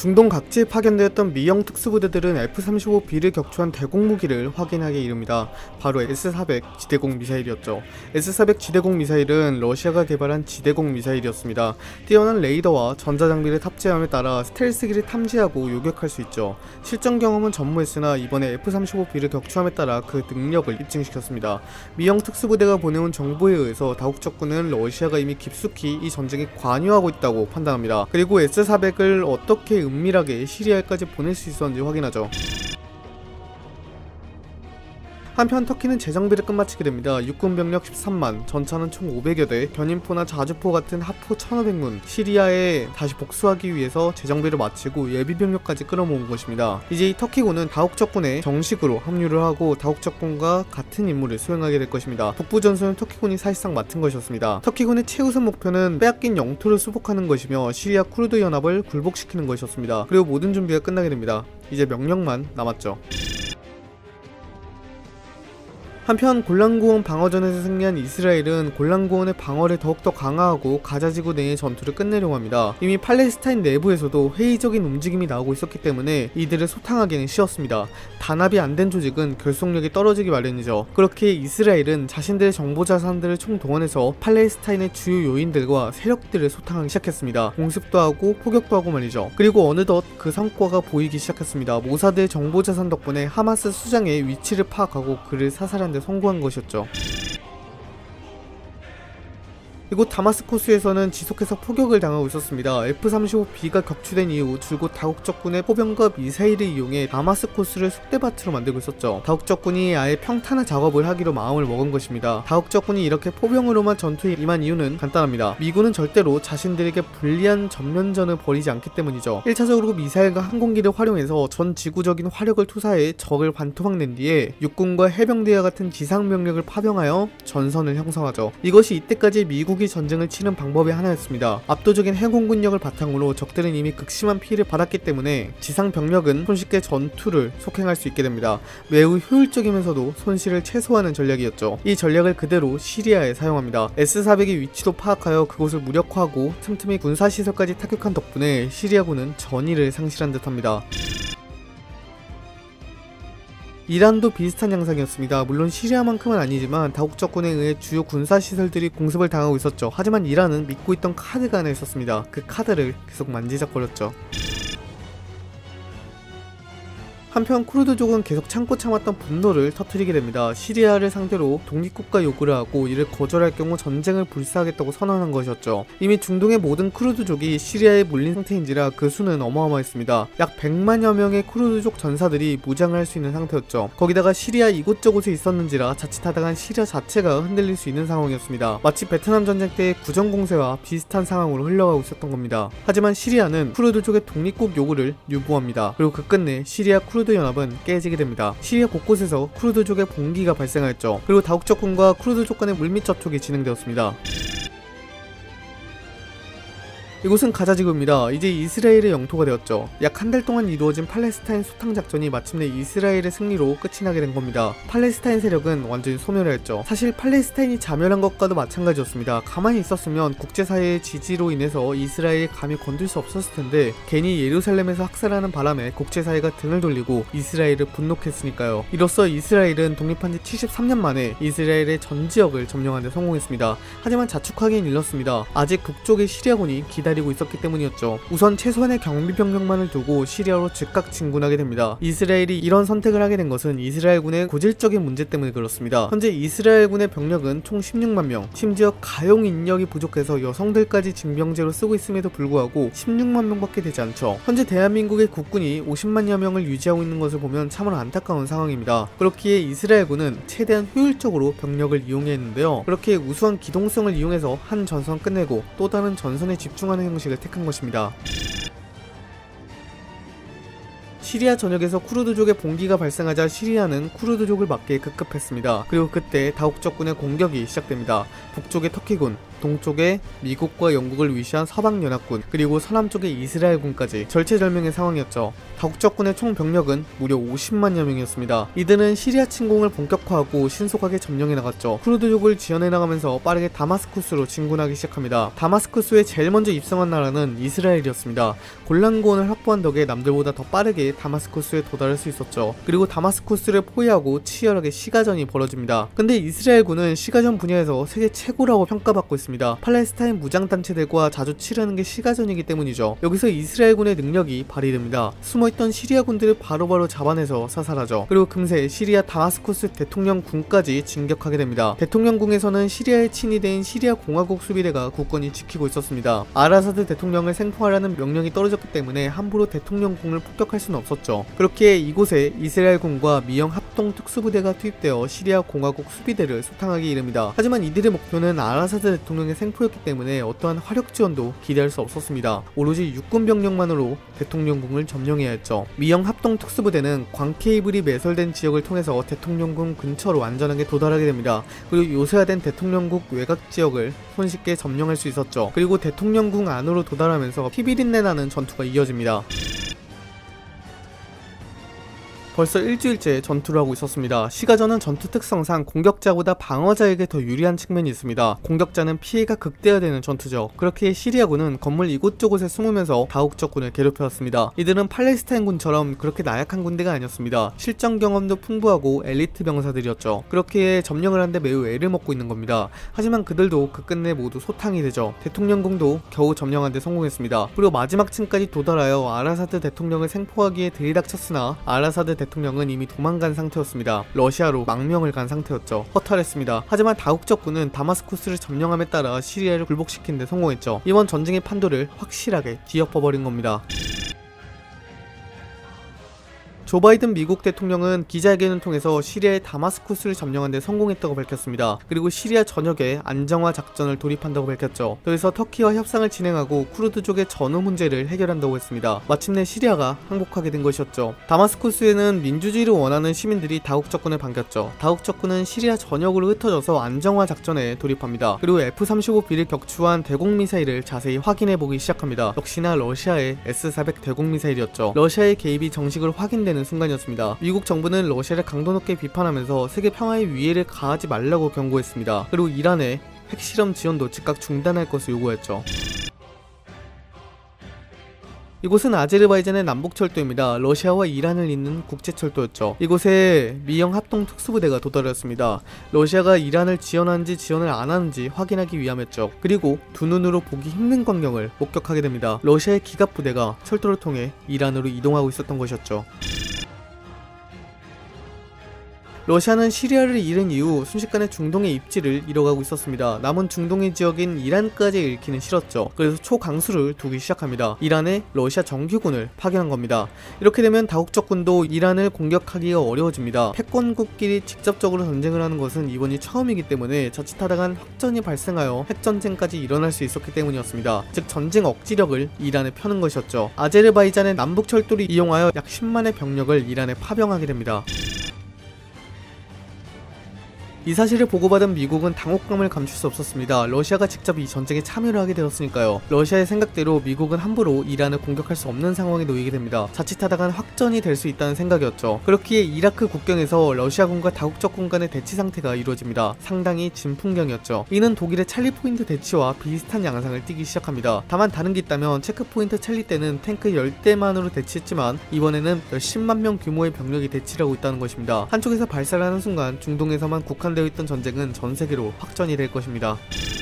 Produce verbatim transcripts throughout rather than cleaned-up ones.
중동 각지에 파견되었던 미형 특수부대들은 에프 삼십오 비를 격추한 대공무기를 확인하게 이릅니다. 바로 에스 사백 지대공 미사일이었죠. 에스 사백 지대공 미사일은 러시아가 개발한 지대공 미사일이었습니다. 뛰어난 레이더와 전자장비를 탑재함에 따라 스텔스기를 탐지하고 요격할 수 있죠. 실전 경험은 전무했으나 이번에 에프 삼십오 비를 격추함에 따라 그 능력을 입증시켰습니다. 미형 특수부대가 보내온 정보에 의해서 다국적군은 러시아가 이미 깊숙이 이 전쟁에 관여하고 있다고 판단합니다. 그리고 에스 사백을 어떻게 은밀하게 시리아까지 보낼 수 있었는지 확인하죠. 한편 터키는 재정비를 끝마치게 됩니다. 육군 병력 십삼만, 전차는 총 오백여 대, 견인포나 자주포 같은 하포 천오백 문, 시리아에 다시 복수하기 위해서 재정비를 마치고 예비병력까지 끌어모은 것입니다. 이제 이 터키군은 다국적군에 정식으로 합류를 하고 다국적군과 같은 임무를 수행하게 될 것입니다. 북부전선은 터키군이 사실상 맡은 것이었습니다. 터키군의 최우선 목표는 빼앗긴 영토를 수복하는 것이며 시리아 쿠르드 연합을 굴복시키는 것이었습니다. 그리고 모든 준비가 끝나게 됩니다. 이제 명령만 남았죠. 한편 골란고원 방어전에서 승리한 이스라엘은 골란고원의 방어를 더욱더 강화하고 가자지구 내의 전투를 끝내려고 합니다. 이미 팔레스타인 내부에서도 회의적인 움직임이 나오고 있었기 때문에 이들을 소탕하기는 쉬웠습니다. 단합이 안 된 조직은 결속력이 떨어지기 마련이죠. 그렇게 이스라엘은 자신들의 정보자산들을 총동원해서 팔레스타인의 주요 요인들과 세력들을 소탕하기 시작했습니다. 공습도 하고 포격도 하고 말이죠. 그리고 어느덧 그 성과가 보이기 시작했습니다. 모사드의 정보자산 덕분에 하마스 수장의 위치를 파악하고 그를 사살한 데 성공한 것이었죠. 이곳 다마스코스에서는 지속해서 포격을 당하고 있었습니다. 에프 삼십오 비가 격추된 이후 줄곧 다국적군의 포병과 미사일을 이용해 다마스코스를 쑥대밭으로 만들고 있었죠. 다국적군이 아예 평탄화 작업을 하기로 마음을 먹은 것입니다. 다국적군이 이렇게 포병으로만 전투에 임한 이유는 간단합니다. 미군은 절대로 자신들에게 불리한 전면전을 벌이지 않기 때문이죠. 일 차적으로 미사일과 항공기를 활용해서 전 지구적인 화력을 투사해 적을 반토막 낸 뒤에 육군과 해병대와 같은 지상병력을 파병하여 전선을 형성하죠. 이것이 이때까지 미국이 전쟁을 치는 방법의 하나였습니다. 압도적인 해공군력을 바탕으로 적들은 이미 극심한 피해를 받았기 때문에 지상 병력은 손쉽게 전투를 속행할 수 있게 됩니다. 매우 효율적이면서도 손실을 최소화하는 전략이었죠. 이 전략을 그대로 시리아에 사용합니다. 에스 사백의 위치도 파악하여 그곳을 무력화하고 틈틈이 군사시설까지 타격한 덕분에 시리아군은 전의를 상실한 듯합니다. 이란도 비슷한 양상이었습니다. 물론 시리아만큼은 아니지만 다국적군에 의해 주요 군사시설들이 공습을 당하고 있었죠. 하지만 이란은 믿고 있던 카드가 하나 있었습니다. 그 카드를 계속 만지작거렸죠. 한편 쿠르드족은 계속 참고 참았던 분노를 터뜨리게 됩니다. 시리아를 상대로 독립국가 요구를 하고 이를 거절할 경우 전쟁을 불사하겠다고 선언한 것이었죠. 이미 중동의 모든 쿠르드족이 시리아에 몰린 상태인지라 그 수는 어마어마했습니다. 약 백만여 명의 쿠르드족 전사들이 무장을 할 수 있는 상태였죠. 거기다가 시리아 이곳저곳에 있었는지라 자칫하다간 시리아 자체가 흔들릴 수 있는 상황이었습니다. 마치 베트남 전쟁 때의 구정공세와 비슷한 상황으로 흘러가고 있었던 겁니다. 하지만 시리아는 쿠르드족의 독립국 요구를 유보합니다. 그리고 그 끝내 시리아 쿠르드 쿠르드 연합은 깨지게 됩니다. 시리아 곳곳에서 쿠르드족의 봉기가 발생하였죠. 그리고 다국적군과 쿠르드족 간의 물밑 접촉이 진행되었습니다. 이곳은 가자지구입니다. 이제 이스라엘의 영토가 되었죠. 약 한 달 동안 이루어진 팔레스타인 소탕 작전이 마침내 이스라엘의 승리로 끝이 나게 된 겁니다. 팔레스타인 세력은 완전히 소멸했죠. 사실 팔레스타인이 자멸한 것과도 마찬가지였습니다. 가만히 있었으면 국제사회의 지지로 인해서 이스라엘이 감히 건들 수 없었을 텐데 괜히 예루살렘에서 학살하는 바람에 국제사회가 등을 돌리고 이스라엘을 분노했으니까요. 이로써 이스라엘은 독립한 지 칠십삼 년 만에 이스라엘의 전 지역을 점령하는 데 성공했습니다. 하지만 자축하기는 일렀습니다. 아직 북쪽의 시리아군이 기다리고 기다리고 있었기 때문이었죠. 우선 최소한의 경비병력만을 두고 시리아로 즉각 진군하게 됩니다. 이스라엘이 이런 선택을 하게 된 것은 이스라엘군의 고질적인 문제 때문에 그렇습니다. 현재 이스라엘군의 병력은 총 십육만 명, 심지어 가용 인력이 부족해서 여성들까지 징병제로 쓰고 있음에도 불구하고 십육만 명밖에 되지 않죠. 현재 대한민국의 국군이 오십만여 명을 유지하고 있는 것을 보면 참으로 안타까운 상황입니다. 그렇기에 이스라엘군은 최대한 효율적으로 병력을 이용해야 했는데요. 그렇게 우수한 기동성을 이용해서 한 전선 끝내고 또 다른 전선에 집중하는 형식을 택한 것입니다. 시리아 전역에서 쿠르드족의 봉기가 발생하자 시리아는 쿠르드족을 막기에 급급했습니다. 그리고 그때 다국적군의 공격이 시작됩니다. 북쪽의 터키군, 동쪽에 미국과 영국을 위시한 서방연합군, 그리고 서남쪽에 이스라엘군까지 절체절명의 상황이었죠. 다국적군의 총 병력은 무려 오십만여 명이었습니다. 이들은 시리아 침공을 본격화하고 신속하게 점령해 나갔죠. 쿠르드족을 지원해 나가면서 빠르게 다마스쿠스로 진군하기 시작합니다. 다마스쿠스에 제일 먼저 입성한 나라는 이스라엘이었습니다. 골란고원을 확보한 덕에 남들보다 더 빠르게 다마스쿠스에 도달할 수 있었죠. 그리고 다마스쿠스를 포위하고 치열하게 시가전이 벌어집니다. 근데 이스라엘군은 시가전 분야에서 세계 최고라고 평가받고 있습니다. 팔레스타인 무장단체들과 자주 치르는 게 시가전이기 때문이죠. 여기서 이스라엘군의 능력이 발휘됩니다. 숨어있던 시리아군들을 바로바로 잡아내서 사살하죠. 그리고 금세 시리아 다마스쿠스 대통령궁까지 진격하게 됩니다. 대통령궁에서는 시리아의 친위대인 시리아 공화국 수비대가 굳건히 지키고 있었습니다. 아라사드 대통령을 생포하라는 명령이 떨어졌기 때문에 함부로 대통령궁을 폭격할 수는 없었죠. 그렇게 이곳에 이스라엘군과 미영 합동 특수부대가 투입되어 시리아 공화국 수비대를 소탕하기 이릅니다. 하지만 이들의 목표는 아라사드 대통령의 생포였기 때문에 어떠한 화력 지원도 기대할 수 없었습니다. 오로지 육군 병력만으로 대통령궁을 점령해야 했죠. 미영 합동 특수부대는 광케이블이 매설된 지역을 통해서 대통령궁 근처로 안전하게 도달하게 됩니다. 그리고 요새화된 대통령궁 외곽 지역을 손쉽게 점령할 수 있었죠. 그리고 대통령궁 안으로 도달하면서 피비린내 나는 전투가 이어집니다. 벌써 일주일째 전투를 하고 있었습니다. 시가전은 전투 특성상 공격자보다 방어자에게 더 유리한 측면이 있습니다. 공격자는 피해가 극대화되는 전투죠. 그렇게 시리아군은 건물 이곳저곳에 숨으면서 다국적군을 괴롭혀왔습니다. 이들은 팔레스타인군처럼 그렇게 나약한 군대가 아니었습니다. 실전 경험도 풍부하고 엘리트 병사들이었죠. 그렇게 점령을 하는데 매우 애를 먹고 있는 겁니다. 하지만 그들도 그 끝내 모두 소탕이 되죠. 대통령궁도 겨우 점령하는 데 성공했습니다. 그리고 마지막 층까지 도달하여 아라사드 대통령을 생포하기에 들이닥쳤으나 아라사드 대통령은 이미 도망간 상태였습니다. 러시아로 망명을 간 상태였죠. 허탈했습니다. 하지만 다국적군은 다마스쿠스를 점령함에 따라 시리아를 굴복시킨 데 성공했죠. 이번 전쟁의 판도를 확실하게 뒤엎어버린 겁니다. 조 바이든 미국 대통령은 기자회견을 통해서 시리아의 다마스쿠스를 점령하는 데 성공했다고 밝혔습니다. 그리고 시리아 전역에 안정화 작전을 돌입한다고 밝혔죠. 여기서 터키와 협상을 진행하고 쿠르드족의 전후 문제를 해결한다고 했습니다. 마침내 시리아가 항복하게 된 것이었죠. 다마스쿠스에는 민주주의를 원하는 시민들이 다국적군을 반겼죠. 다국적군은 시리아 전역으로 흩어져서 안정화 작전에 돌입합니다. 그리고 에프 삼십오 비를 격추한 대공미사일을 자세히 확인해보기 시작합니다. 역시나 러시아의 에스 사백 대공미사일이었죠. 러시아의 개입이 정식으로 확인되는 순간이었습니다. 미국 정부는 러시아를 강도 높게 비판하면서 세계 평화에 위해를 가하지 말라고 경고했습니다. 그리고 이란의 핵실험 지원도 즉각 중단할 것을 요구했죠. 이곳은 아제르바이잔의 남북철도입니다. 러시아와 이란을 잇는 국제철도였죠. 이곳에 미영 합동 특수부대가 도달했습니다. 러시아가 이란을 지원하는지 지원을 안 하는지 확인하기 위함이었죠. 그리고 두 눈으로 보기 힘든 광경을 목격하게 됩니다. 러시아의 기갑부대가 철도를 통해 이란으로 이동하고 있었던 것이었죠. 러시아는 시리아를 잃은 이후 순식간에 중동의 입지를 잃어가고 있었습니다. 남은 중동의 지역인 이란까지 잃기는 싫었죠. 그래서 초강수를 두기 시작합니다. 이란에 러시아 정규군을 파견한 겁니다. 이렇게 되면 다국적군도 이란을 공격하기가 어려워집니다. 패권국끼리 직접적으로 전쟁을 하는 것은 이번이 처음이기 때문에 자칫하다간 확전이 발생하여 핵전쟁까지 일어날 수 있었기 때문이었습니다. 즉 전쟁 억지력을 이란에 펴는 것이었죠. 아제르바이잔의 남북철도를 이용하여 약 십만의 병력을 이란에 파병하게 됩니다. 이 사실을 보고받은 미국은 당혹감을 감출 수 없었습니다. 러시아가 직접 이 전쟁에 참여를 하게 되었으니까요. 러시아의 생각대로 미국은 함부로 이란을 공격할 수 없는 상황에 놓이게 됩니다. 자칫하다간 확전이 될 수 있다는 생각이었죠. 그렇기에 이라크 국경에서 러시아군과 다국적군 간의 대치 상태가 이루어집니다. 상당히 진풍경이었죠. 이는 독일의 찰리 포인트 대치와 비슷한 양상을 띠기 시작합니다. 다만 다른 게 있다면 체크포인트 찰리 때는 탱크 열 대만으로 대치했지만 이번에는 몇십만 명 규모의 병력이 대치를 하고 있다는 것입니다. 한쪽에서 발사를 하는 순간 중동에서만 국한 되어 있던 전쟁은 전 세계로 확전이 될 것입니다.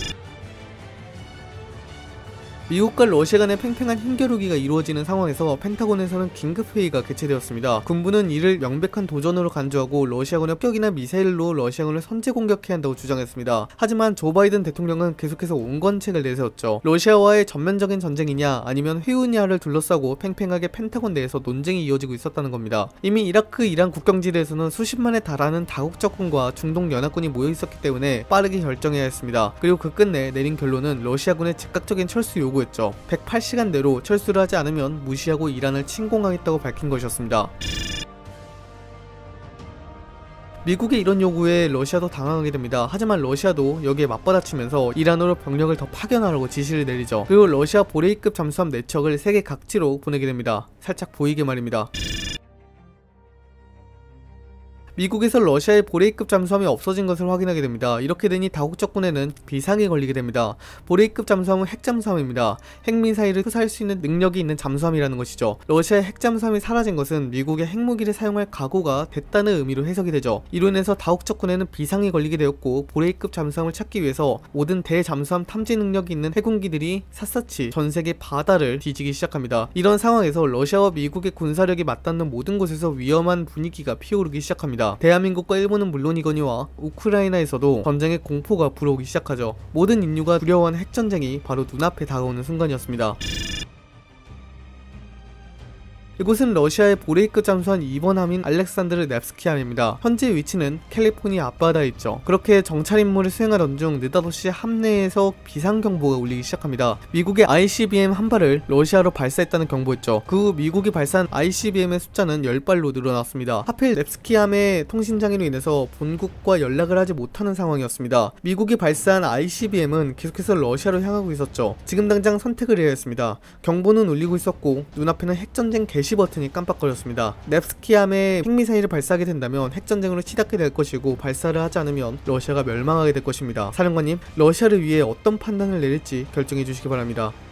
미국과 러시아 간의 팽팽한 힘겨루기가 이루어지는 상황에서 펜타곤에서는 긴급회의가 개최되었습니다. 군부는 이를 명백한 도전으로 간주하고 러시아군의 격이나 미사일로 러시아군을 선제 공격해야 한다고 주장했습니다. 하지만 조 바이든 대통령은 계속해서 온건책을 내세웠죠. 러시아와의 전면적인 전쟁이냐 아니면 회유냐를 둘러싸고 팽팽하게 펜타곤 내에서 논쟁이 이어지고 있었다는 겁니다. 이미 이라크 이란 국경지대에서는 수십만에 달하는 다국적군과 중동 연합군이 모여 있었기 때문에 빠르게 결정해야 했습니다. 그리고 그 끝내 내린 결론은 러시아군의 즉각적인 철수 요구 했죠. 백팔 시간 내로 철수를 하지 않으면 무시하고 이란을 침공하겠다고 밝힌 것이었습니다. 미국의 이런 요구에 러시아도 당황하게 됩니다. 하지만 러시아도 여기에 맞받아치면서 이란으로 병력을 더 파견하라고 지시를 내리죠. 그리고 러시아 보레이급 잠수함 네 척을 세계 각지로 보내게 됩니다. 살짝 보이게 말입니다. 미국에서 러시아의 보레이급 잠수함이 없어진 것을 확인하게 됩니다. 이렇게 되니 다국적군에는 비상이 걸리게 됩니다. 보레이급 잠수함은 핵잠수함입니다. 핵미사일을 투사할 수 있는 능력이 있는 잠수함이라는 것이죠. 러시아의 핵잠수함이 사라진 것은 미국의 핵무기를 사용할 각오가 됐다는 의미로 해석이 되죠. 이로 인해서 다국적군에는 비상이 걸리게 되었고 보레이급 잠수함을 찾기 위해서 모든 대잠수함 탐지 능력이 있는 해군기들이 샅샅이 전세계 바다를 뒤지기 시작합니다. 이런 상황에서 러시아와 미국의 군사력이 맞닿는 모든 곳에서 위험한 분위기가 피어오르기 시작합니다. 대한민국과 일본은 물론이거니와 우크라이나에서도 전쟁의 공포가 불어오기 시작하죠. 모든 인류가 두려워하는 핵전쟁이 바로 눈앞에 다가오는 순간이었습니다. 이곳은 러시아의 보레이급 잠수함 이 번 함인 알렉산드르 넵스키 함입니다. 현재 위치는 캘리포니아 앞바다에 있죠. 그렇게 정찰 임무를 수행하던 중 느닷없이 함 내에서 비상경보가 울리기 시작합니다. 미국의 아이씨비엠 한 발을 러시아로 발사했다는 경보였죠. 그 후 미국이 발사한 아이씨비엠의 숫자는 십 발로 늘어났습니다. 하필 넵스키 함의 통신장애로 인해서 본국과 연락을 하지 못하는 상황이었습니다. 미국이 발사한 아이씨비엠은 계속해서 러시아로 향하고 있었죠. 지금 당장 선택을 해야 했습니다. 경보는 울리고 있었고 눈앞에는 핵전쟁 개시 버튼이 깜빡거렸습니다. 넵스키함에 핵미사일을 발사하게 된다면 핵전쟁으로 치닫게 될 것이고 발사를 하지 않으면 러시아가 멸망하게 될 것입니다. 사령관님, 러시아를 위해 어떤 판단을 내릴지 결정해 주시기 바랍니다.